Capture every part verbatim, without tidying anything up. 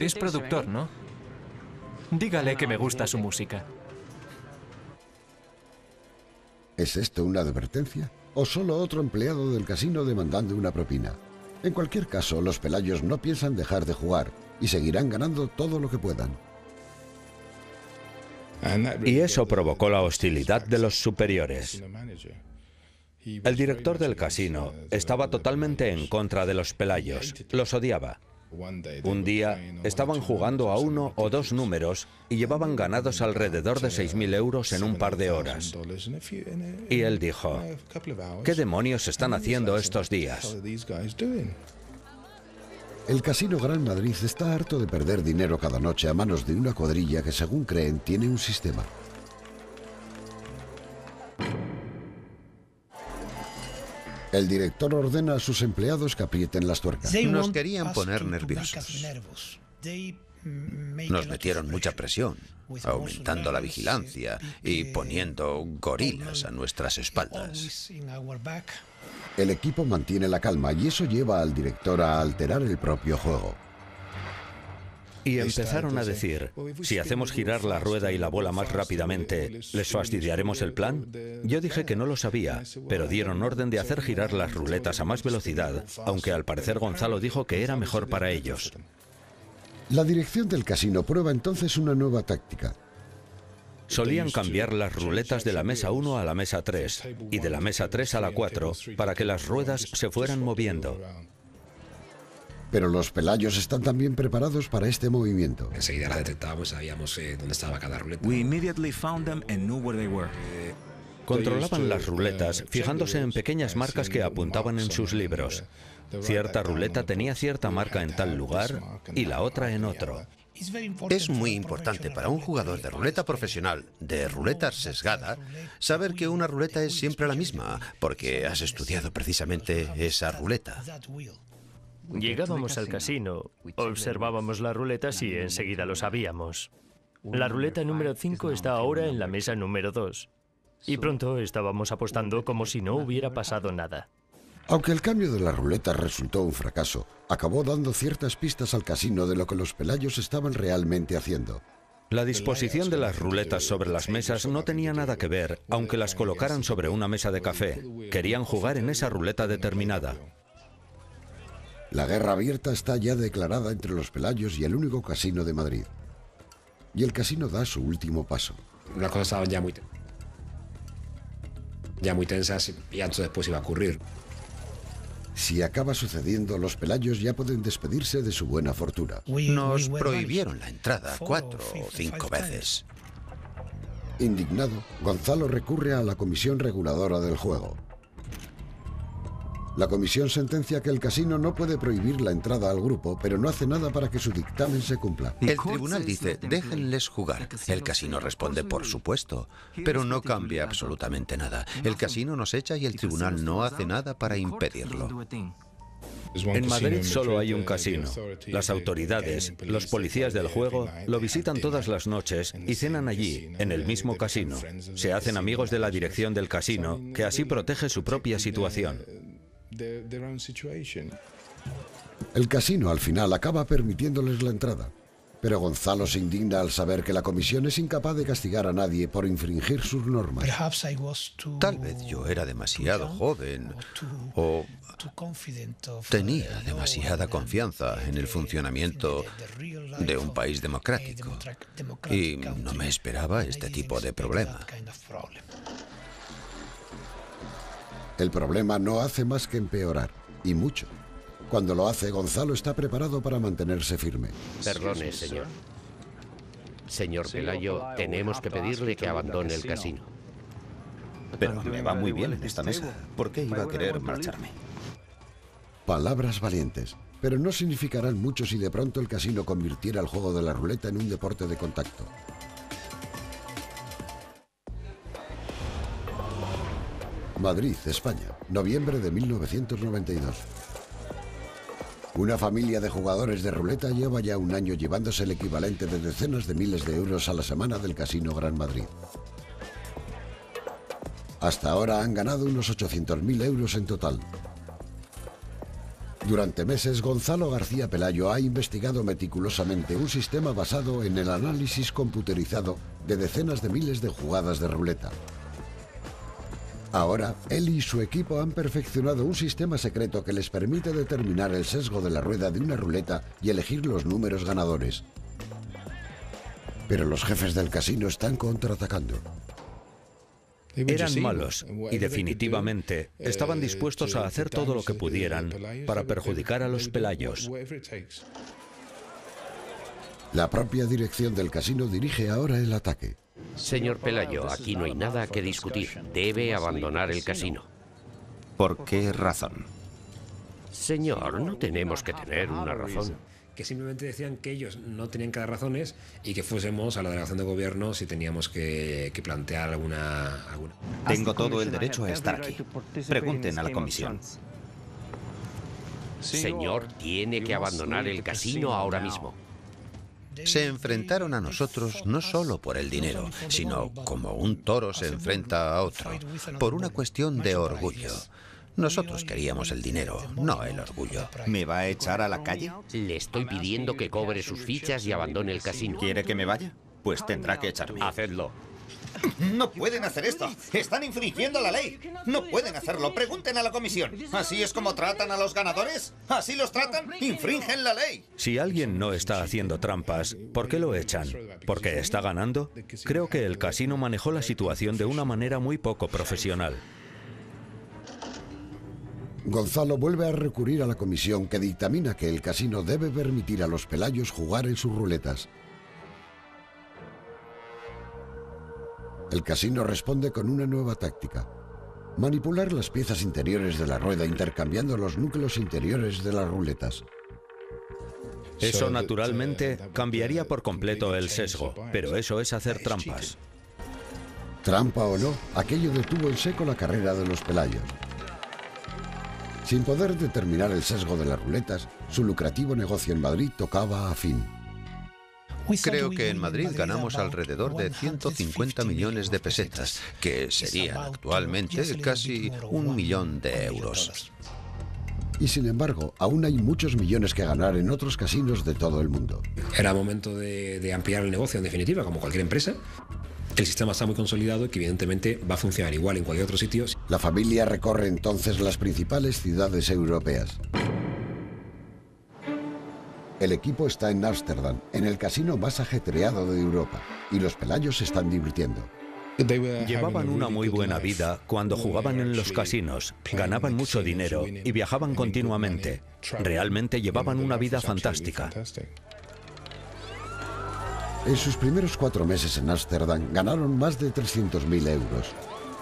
Es productor, ¿no? Dígale que me gusta su música. ¿Es esto una advertencia? ¿O solo otro empleado del casino demandando una propina? En cualquier caso, los pelayos no piensan dejar de jugar y seguirán ganando todo lo que puedan. Y eso provocó la hostilidad de los superiores. El director del casino estaba totalmente en contra de los pelayos, los odiaba. Un día estaban jugando a uno o dos números y llevaban ganados alrededor de seis mil euros en un par de horas. Y él dijo, ¿qué demonios están haciendo estos días? El Casino Gran Madrid está harto de perder dinero cada noche a manos de una cuadrilla que, según creen, tiene un sistema. El director ordena a sus empleados que aprieten las tuercas. Nos querían poner nerviosos. Nos metieron mucha presión, aumentando la vigilancia y poniendo gorilas a nuestras espaldas. El equipo mantiene la calma y eso lleva al director a alterar el propio juego. Y empezaron a decir, si hacemos girar la rueda y la bola más rápidamente, ¿les fastidiaremos el plan? Yo dije que no lo sabía, pero dieron orden de hacer girar las ruletas a más velocidad, aunque al parecer Gonzalo dijo que era mejor para ellos. La dirección del casino prueba entonces una nueva táctica. Solían cambiar las ruletas de la mesa uno a la mesa tres y de la mesa tres a la cuatro para que las ruedas se fueran moviendo. Pero los pelayos están también preparados para este movimiento. Enseguida la detectábamos, sabíamos eh, dónde estaba cada ruleta. We immediately found them and knew where they were. Controlaban las ruletas fijándose en pequeñas marcas que apuntaban en sus libros. Cierta ruleta tenía cierta marca en tal lugar y la otra en otro. Es muy importante para un jugador de ruleta profesional, de ruleta sesgada, saber que una ruleta es siempre la misma, porque has estudiado precisamente esa ruleta. Llegábamos al casino, observábamos las ruletas y enseguida lo sabíamos. La ruleta número cinco está ahora en la mesa número dos. Y pronto estábamos apostando como si no hubiera pasado nada. Aunque el cambio de la ruleta resultó un fracaso, acabó dando ciertas pistas al casino de lo que los pelayos estaban realmente haciendo. La disposición de las ruletas sobre las mesas no tenía nada que ver, aunque las colocaran sobre una mesa de café. Querían jugar en esa ruleta determinada. La guerra abierta está ya declarada entre los pelayos y el único casino de Madrid. Y el casino da su último paso. Las cosas estaban ya muy, ya muy tensas y ya después iba a ocurrir. Si acaba sucediendo, los pelayos ya pueden despedirse de su buena fortuna. Nos prohibieron la entrada cuatro o cinco veces. Indignado, Gonzalo recurre a la Comisión Reguladora del Juego. La comisión sentencia que el casino no puede prohibir la entrada al grupo, pero no hace nada para que su dictamen se cumpla. El tribunal dice, déjenles jugar. El casino responde, por supuesto, pero no cambia absolutamente nada. El casino nos echa y el tribunal no hace nada para impedirlo. En Madrid solo hay un casino. Las autoridades, los policías del juego, lo visitan todas las noches y cenan allí, en el mismo casino. Se hacen amigos de la dirección del casino, que así protege su propia situación. El casino al final acaba permitiéndoles la entrada, pero Gonzalo se indigna al saber que la comisión es incapaz de castigar a nadie por infringir sus normas. Tal vez yo era demasiado joven o tenía demasiada confianza en el funcionamiento de un país democrático y no me esperaba este tipo de problema. El problema no hace más que empeorar, y mucho. Cuando lo hace, Gonzalo está preparado para mantenerse firme. Perdone, señor. Señor Pelayo, tenemos que pedirle que abandone el casino. Pero me va muy bien en esta mesa. ¿Por qué iba a querer marcharme? Palabras valientes, pero no significarán mucho si de pronto el casino convirtiera el juego de la ruleta en un deporte de contacto. Madrid, España, noviembre de mil novecientos noventa y dos. Una familia de jugadores de ruleta lleva ya un año llevándose el equivalente de decenas de miles de euros a la semana del Casino Gran Madrid. Hasta ahora han ganado unos ochocientos mil euros en total. Durante meses, Gonzalo García Pelayo ha investigado meticulosamente un sistema basado en el análisis computerizado de decenas de miles de jugadas de ruleta. Ahora, él y su equipo han perfeccionado un sistema secreto que les permite determinar el sesgo de la rueda de una ruleta y elegir los números ganadores. Pero los jefes del casino están contraatacando. Eran malos y definitivamente estaban dispuestos a hacer todo lo que pudieran para perjudicar a los Pelayos. La propia dirección del casino dirige ahora el ataque. Señor Pelayo, aquí no hay nada que discutir. Debe abandonar el casino. ¿Por qué razón? Señor, no tenemos que tener una razón. Que simplemente decían que ellos no tenían que dar razones y que fuésemos a la delegación de gobierno si teníamos que, que plantear alguna, alguna... Tengo todo el derecho a estar aquí. Pregunten a la comisión. Señor, tiene que abandonar el casino ahora mismo. Se enfrentaron a nosotros no solo por el dinero, sino como un toro se enfrenta a otro, por una cuestión de orgullo. Nosotros queríamos el dinero, no el orgullo. ¿Me va a echar a la calle? Le estoy pidiendo que cobre sus fichas y abandone el casino. ¿Quiere que me vaya? Pues tendrá que echarme. Hacedlo. No pueden hacer esto. Están infringiendo la ley. No pueden hacerlo. Pregunten a la comisión. ¿Así es como tratan a los ganadores? ¿Así los tratan? Infringen la ley. Si alguien no está haciendo trampas, ¿por qué lo echan? ¿Porque está ganando? Creo que el casino manejó la situación de una manera muy poco profesional. Gonzalo vuelve a recurrir a la comisión que dictamina que el casino debe permitir a los Pelayos jugar en sus ruletas. El casino responde con una nueva táctica: manipular las piezas interiores de la rueda intercambiando los núcleos interiores de las ruletas. Eso naturalmente cambiaría por completo el sesgo, pero eso es hacer trampas. Trampa o no, aquello detuvo en seco la carrera de los Pelayos. Sin poder determinar el sesgo de las ruletas, su lucrativo negocio en Madrid tocaba a fin. Creo que en Madrid ganamos alrededor de ciento cincuenta millones de pesetas, que serían actualmente casi un millón de euros. Y sin embargo, aún hay muchos millones que ganar en otros casinos de todo el mundo. Era momento de, de ampliar el negocio, en definitiva, como cualquier empresa. El sistema está muy consolidado y que evidentemente va a funcionar igual en cualquier otro sitio. La familia recorre entonces las principales ciudades europeas. El equipo está en Ámsterdam, en el casino más ajetreado de Europa, y los Pelayos se están divirtiendo. Llevaban una muy buena vida cuando jugaban en los casinos, ganaban mucho dinero y viajaban continuamente. Realmente llevaban una vida fantástica. En sus primeros cuatro meses en Ámsterdam ganaron más de trescientos mil euros.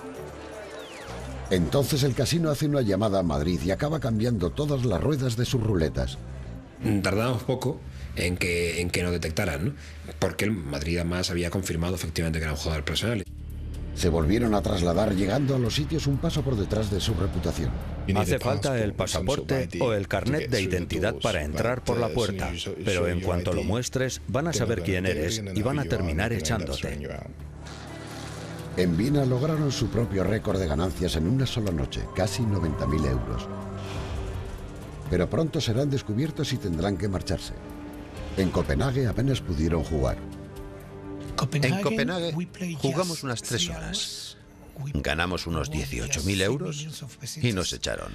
Entonces el casino hace una llamada a Madrid y acaba cambiando todas las ruedas de sus ruletas. Tardamos poco en que, en que nos detectaran, ¿no? Porque el Madrid además había confirmado efectivamente que era un jugador profesional. Se volvieron a trasladar llegando a los sitios un paso por detrás de su reputación. Hace falta el pasaporte o el carnet de identidad para entrar por la puerta, pero en cuanto lo muestres van a saber quién eres y van a terminar echándote. En Viena lograron su propio récord de ganancias en una sola noche, casi noventa mil euros. Pero pronto serán descubiertos y tendrán que marcharse. En Copenhague apenas pudieron jugar. En Copenhague jugamos unas tres horas. Ganamos unos dieciocho mil euros y nos echaron.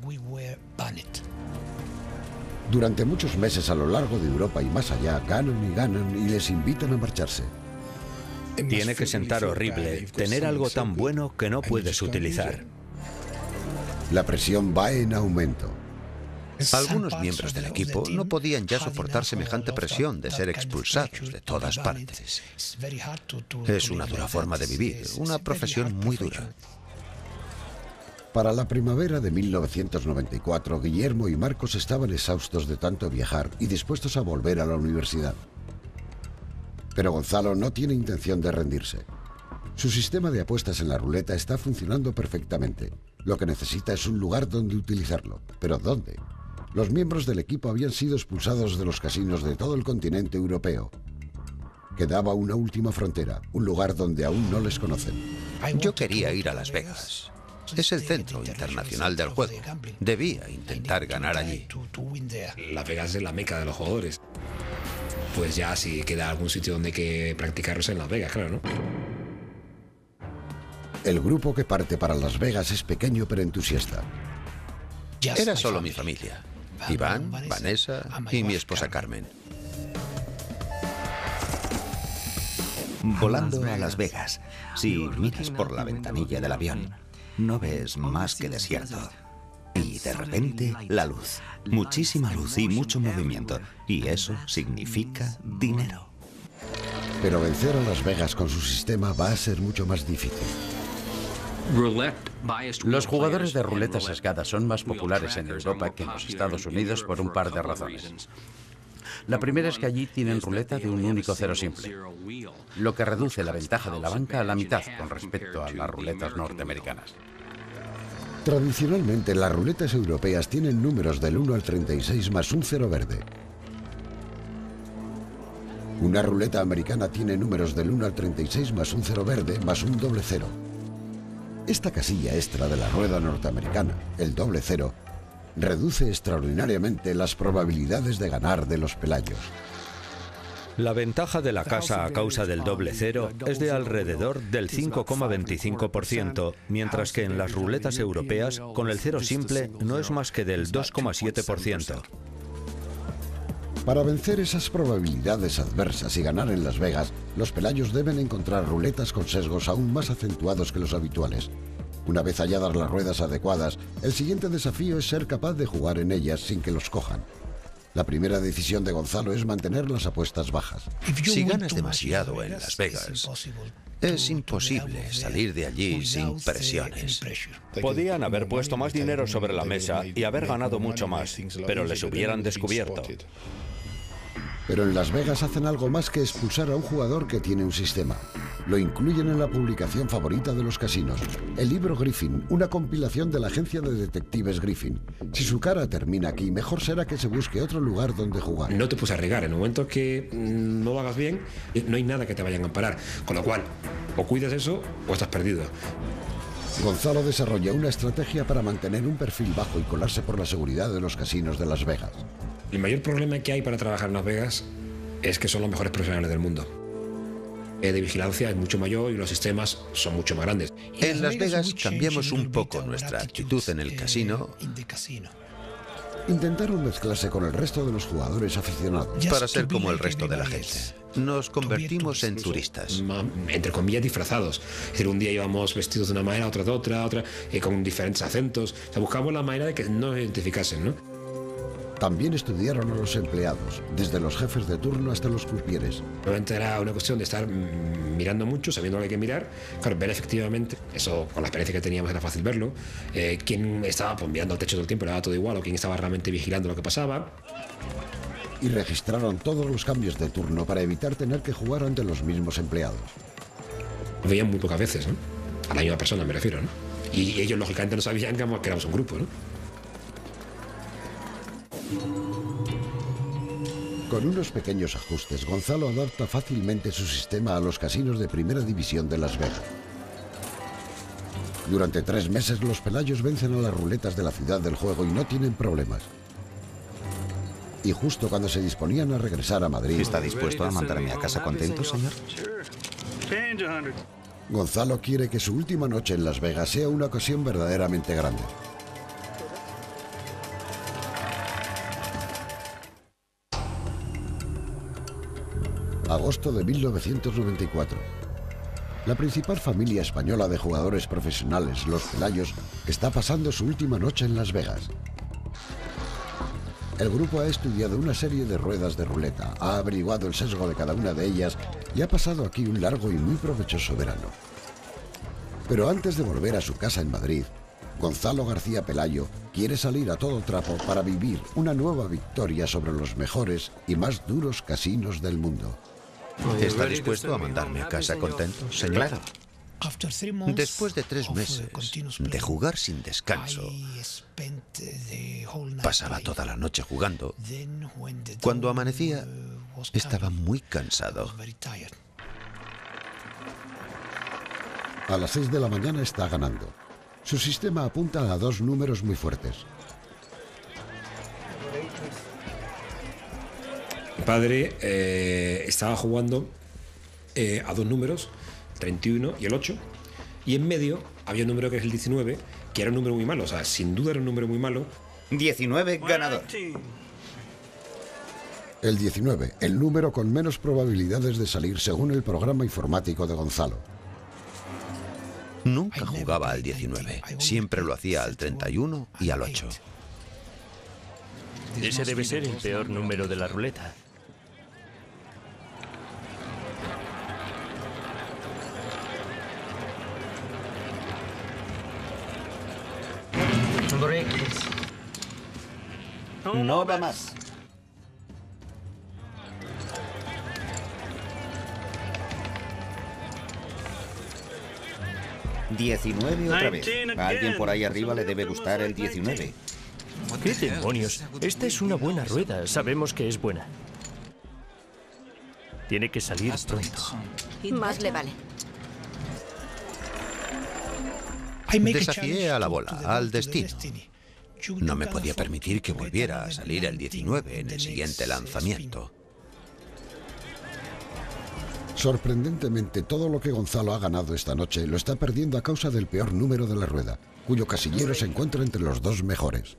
Durante muchos meses a lo largo de Europa y más allá ganan y ganan y les invitan a marcharse. Tiene que sentar horrible tener algo tan bueno que no puedes utilizar. La presión va en aumento. Algunos miembros del equipo no podían ya soportar semejante presión de ser expulsados de todas partes. Es una dura forma de vivir, una profesión muy dura. Para la primavera de mil novecientos noventa y cuatro, Guillermo y Marcos estaban exhaustos de tanto viajar y dispuestos a volver a la universidad. Pero Gonzalo no tiene intención de rendirse. Su sistema de apuestas en la ruleta está funcionando perfectamente. Lo que necesita es un lugar donde utilizarlo. ¿Pero dónde? Los miembros del equipo habían sido expulsados de los casinos de todo el continente europeo. Quedaba una última frontera, un lugar donde aún no les conocen. Yo quería ir a Las Vegas. Es el centro internacional del juego. Debía intentar ganar allí. Las Vegas es la meca de los jugadores. Pues ya si queda algún sitio donde hay que practicarlos en Las Vegas, claro, ¿no? El grupo que parte para Las Vegas es pequeño pero entusiasta. Era solo mi familia. Iván, Vanessa y mi esposa Carmen. Volando a Las Vegas, si miras por la ventanilla del avión, no ves más que desierto. Y de repente, la luz. Muchísima luz y mucho movimiento. Y eso significa dinero. Pero vencer a Las Vegas con su sistema va a ser mucho más difícil. Los jugadores de ruleta sesgada son más populares en Europa que en los Estados Unidos por un par de razones. La primera es que allí tienen ruleta de un único cero simple, lo que reduce la ventaja de la banca a la mitad con respecto a las ruletas norteamericanas. Tradicionalmente, las ruletas europeas tienen números del uno al treinta y seis más un cero verde. Una ruleta americana tiene números del uno al treinta y seis más un cero verde más un doble cero. Esta casilla extra de la rueda norteamericana, el doble cero, reduce extraordinariamente las probabilidades de ganar de los pelayos. La ventaja de la casa a causa del doble cero es de alrededor del cinco coma veinticinco por ciento, mientras que en las ruletas europeas, con el cero simple, no es más que del dos coma siete por ciento. Para vencer esas probabilidades adversas y ganar en Las Vegas, los pelayos deben encontrar ruletas con sesgos aún más acentuados que los habituales. Una vez halladas las ruedas adecuadas, el siguiente desafío es ser capaz de jugar en ellas sin que los cojan. La primera decisión de Gonzalo es mantener las apuestas bajas. Si ganas demasiado en Las Vegas, es imposible salir de allí sin presiones. Podían haber puesto más dinero sobre la mesa y haber ganado mucho más, pero les hubieran descubierto. Pero en Las Vegas hacen algo más que expulsar a un jugador que tiene un sistema. Lo incluyen en la publicación favorita de los casinos, el libro Griffin, una compilación de la agencia de detectives Griffin. Si su cara termina aquí, mejor será que se busque otro lugar donde jugar. No te puedes arriesgar, en el momento que no lo hagas bien, no hay nada que te vayan a amparar. Con lo cual, o cuidas eso o estás perdido. Gonzalo desarrolla una estrategia para mantener un perfil bajo y colarse por la seguridad de los casinos de Las Vegas. El mayor problema que hay para trabajar en Las Vegas es que son los mejores profesionales del mundo. Eh, de vigilancia es mucho mayor y los sistemas son mucho más grandes. En Las Vegas cambiamos un poco nuestra actitud en el casino. Intentaron mezclarse con el resto de los jugadores aficionados. Para ser como el resto de la gente. Nos convertimos en turistas. Entre comillas, disfrazados. Es decir, un día íbamos vestidos de una manera, otro de otra, otra, eh, con diferentes acentos. O sea, buscamos la manera de que no nos identificasen, ¿no? También estudiaron a los empleados, desde los jefes de turno hasta los croupiers. Realmente era una cuestión de estar mirando mucho, sabiendo lo que hay que mirar, claro, ver efectivamente, eso con la experiencia que teníamos era fácil verlo, eh, quién estaba pues, mirando al techo todo el tiempo, le daba todo igual, o quién estaba realmente vigilando lo que pasaba. Y registraron todos los cambios de turno para evitar tener que jugar ante los mismos empleados. Lo veían muy pocas veces, ¿no? A la misma persona me refiero, ¿no? Y ellos lógicamente no sabían que éramos un grupo, ¿no? Con unos pequeños ajustes, Gonzalo adapta fácilmente su sistema a los casinos de primera división de Las Vegas. Durante tres meses los pelayos vencen a las ruletas de la ciudad del juego y no tienen problemas. Y justo cuando se disponían a regresar a Madrid... ¿Está dispuesto a mandarme a casa contento, señor? Gonzalo quiere que su última noche en Las Vegas sea una ocasión verdaderamente grande. Agosto de mil novecientos noventa y cuatro. La principal familia española de jugadores profesionales, los Pelayos, está pasando su última noche en Las Vegas. El grupo ha estudiado una serie de ruedas de ruleta, ha averiguado el sesgo de cada una de ellas y ha pasado aquí un largo y muy provechoso verano. Pero antes de volver a su casa en Madrid, Gonzalo García Pelayo quiere salir a todo trapo para vivir una nueva victoria sobre los mejores y más duros casinos del mundo. ¿Está dispuesto a mandarme a casa contento, señor? Claro. Después de tres meses de jugar sin descanso, pasaba toda la noche jugando. Cuando amanecía, estaba muy cansado. A las seis de la mañana está ganando. Su sistema apunta a dos números muy fuertes. Mi padre eh, estaba jugando eh, a dos números, treinta y uno y el ocho, y en medio había un número que es el diecinueve, que era un número muy malo, o sea, sin duda era un número muy malo. diecinueve ganador. El diecinueve, el número con menos probabilidades de salir según el programa informático de Gonzalo. Nunca jugaba al diecinueve, siempre lo hacía al treinta y uno y al ocho. Ese debe ser el peor número de la ruleta. No va más. diecinueve otra vez. A alguien por ahí arriba le debe gustar el diecinueve. ¿Qué demonios? Esta es una buena rueda. Sabemos que es buena. Tiene que salir pronto. Más le vale. Desafié a la bola, al destino. No me podía permitir que volviera a salir el diecinueve en el siguiente lanzamiento. Sorprendentemente, todo lo que Gonzalo ha ganado esta noche lo está perdiendo a causa del peor número de la rueda, cuyo casillero se encuentra entre los dos mejores.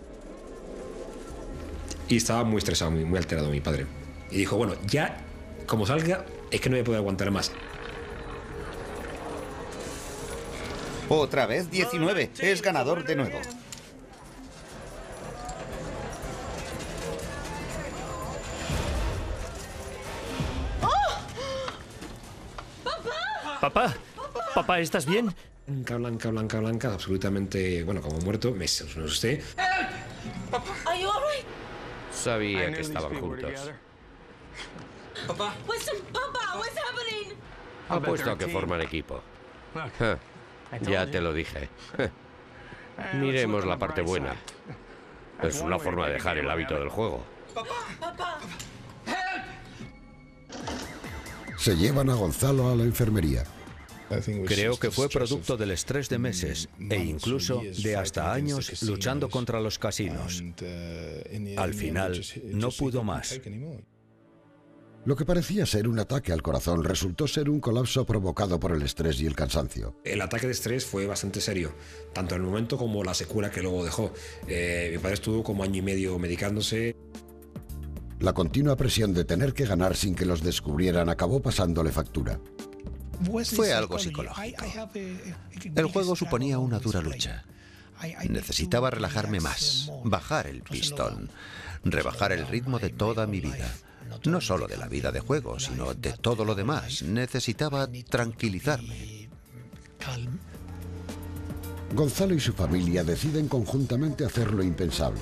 Y estaba muy estresado, muy, muy alterado mi padre. Y dijo, bueno, ya como salga, es que no me puedo aguantar más. Otra vez diecinueve. Es ganador de nuevo. Papá, papá, ¿estás bien? Blanca, blanca, blanca, blanca, absolutamente, bueno, como muerto, me asusté. Sabía que estaban juntos. Apuesto a que forman equipo. Ja, ya te lo dije. Miremos la parte buena. Es una forma de dejar el hábito del juego. Se llevan a Gonzalo a la enfermería. Creo que fue producto del estrés de meses e incluso de hasta años luchando contra los casinos. Al final, no pudo más. Lo que parecía ser un ataque al corazón resultó ser un colapso provocado por el estrés y el cansancio. El ataque de estrés fue bastante serio, tanto en el momento como la secuela que luego dejó. Eh, mi padre estuvo como año y medio medicándose. La continua presión de tener que ganar sin que los descubrieran acabó pasándole factura. Fue algo psicológico. El juego suponía una dura lucha. Necesitaba relajarme más, bajar el pistón, rebajar el ritmo de toda mi vida. No solo de la vida de juego, sino de todo lo demás. Necesitaba tranquilizarme. Gonzalo y su familia deciden conjuntamente hacer lo impensable.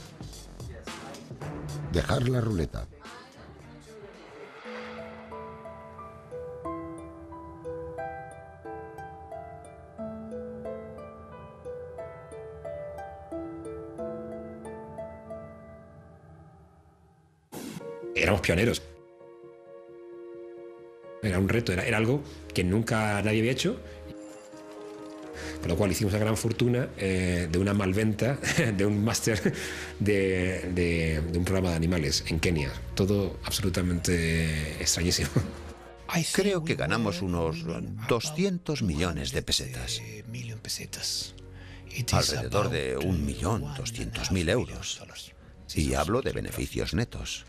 Dejar la ruleta. Éramos pioneros. Era un reto, era, era algo que nunca nadie había hecho. Con lo cual hicimos una gran fortuna eh, de una malventa, de un máster de, de, de un programa de animales en Kenia. Todo absolutamente extrañísimo. Creo que ganamos unos doscientos millones de pesetas. Alrededor de un millón doscientos mil euros. Y hablo de beneficios netos.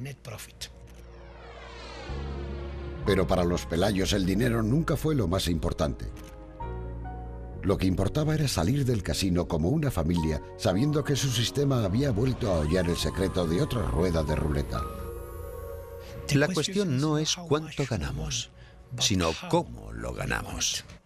Pero para los Pelayos el dinero nunca fue lo más importante. Lo que importaba era salir del casino como una familia, sabiendo que su sistema había vuelto a hollar el secreto de otra rueda de ruleta. La cuestión no es cuánto ganamos, sino cómo lo ganamos.